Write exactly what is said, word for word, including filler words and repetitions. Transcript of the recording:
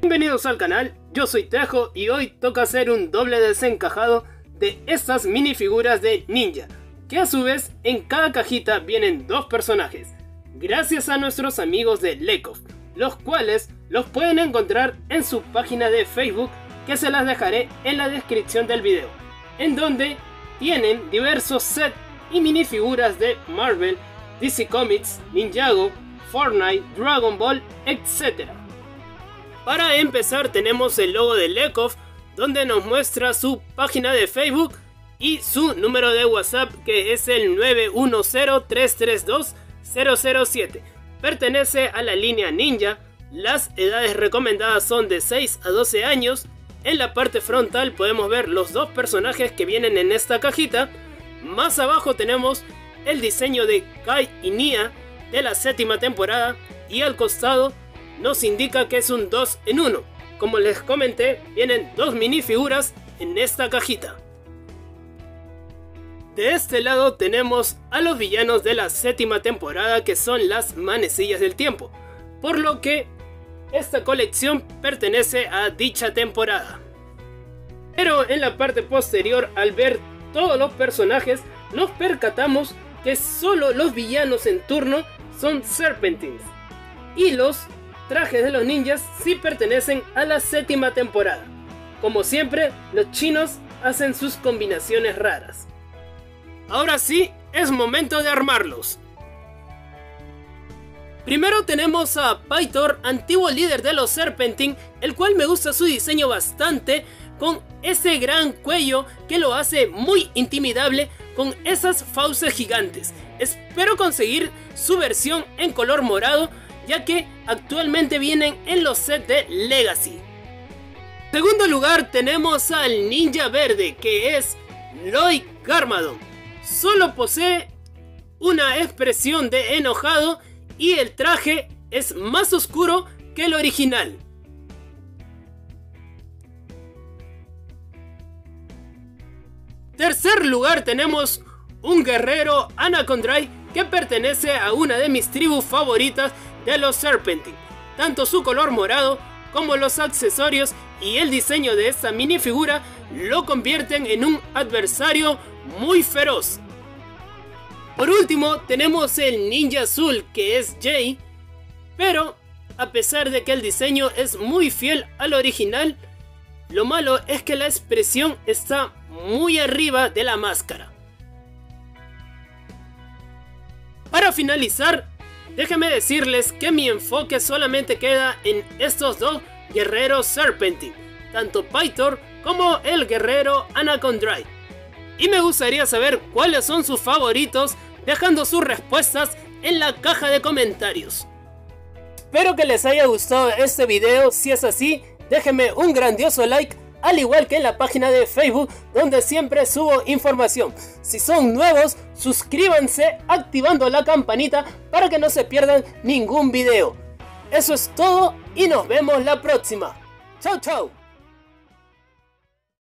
Bienvenidos al canal, yo soy Tejo y hoy toca hacer un doble desencajado de estas minifiguras de ninja, que a su vez en cada cajita vienen dos personajes, gracias a nuestros amigos de Lekov, los cuales los pueden encontrar en su página de Facebook, que se las dejaré en la descripción del video, en donde tienen diversos sets y minifiguras de Marvel, D C Comics, Ninjago, Fortnite, Dragon Ball, etcétera. Para empezar tenemos el logo de Lekov, donde nos muestra su página de Facebook y su número de WhatsApp, que es el nueve uno cero, tres tres dos, cero cero siete. Pertenece a la línea Ninja. Las edades recomendadas son de seis a doce años. En la parte frontal podemos ver los dos personajes que vienen en esta cajita. Más abajo tenemos el diseño de Kai y Nia de la séptima temporada, y al costado nos indica que es un dos en uno. Como les comenté, vienen dos minifiguras en esta cajita. De este lado tenemos a los villanos de la séptima temporada, que son las manecillas del tiempo, por lo que esta colección pertenece a dicha temporada. Pero en la parte posterior, al ver todos los personajes, nos percatamos que solo los villanos en turno son Serpentines, y los trajes de los ninjas sí pertenecen a la séptima temporada. Como siempre, los chinos hacen sus combinaciones raras. Ahora sí, es momento de armarlos. Primero tenemos a Pythor, antiguo líder de los Serpentine, el cual me gusta su diseño bastante, con ese gran cuello que lo hace muy intimidable con esas fauces gigantes. Espero conseguir su versión en color morado, ya que actualmente vienen en los sets de Legacy. En segundo lugar tenemos al ninja verde, que es Lloyd Garmadon. Solo posee una expresión de enojado y el traje es más oscuro que el original. Tercer lugar tenemos un guerrero Anacondray, que pertenece a una de mis tribus favoritas de los Serpentine. Tanto su color morado como los accesorios y el diseño de esta minifigura lo convierten en un adversario muy feroz. Por último tenemos el ninja azul, que es Jay, pero a pesar de que el diseño es muy fiel al original, lo malo es que la expresión está muy arriba de la máscara. Para finalizar, déjenme decirles que mi enfoque solamente queda en estos dos guerreros Serpentine, tanto Pythor como el guerrero Anacondray. Y me gustaría saber cuáles son sus favoritos, dejando sus respuestas en la caja de comentarios. Espero que les haya gustado este video. Si es así, déjenme un grandioso like, al igual que en la página de Facebook, donde siempre subo información. Si son nuevos, suscríbanse activando la campanita para que no se pierdan ningún video. Eso es todo y nos vemos la próxima. Chau chau.